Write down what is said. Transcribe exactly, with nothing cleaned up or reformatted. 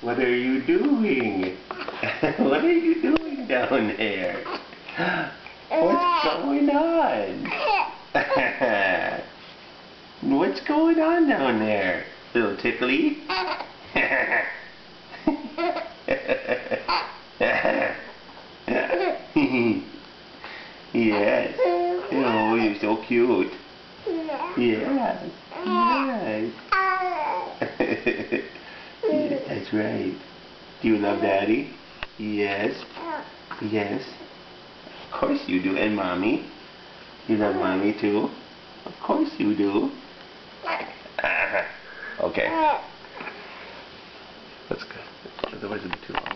What are you doing? What are you doing down there? What's going on? What's going on down there? Little tickly? Yes. Oh, you're so cute. Yes. Yes. Yes, that's right. Do you love Daddy? Yes. Yes. Of course you do. And Mommy? You love Mommy too? Of course you do. Okay. That's good. Otherwise it'll be too long.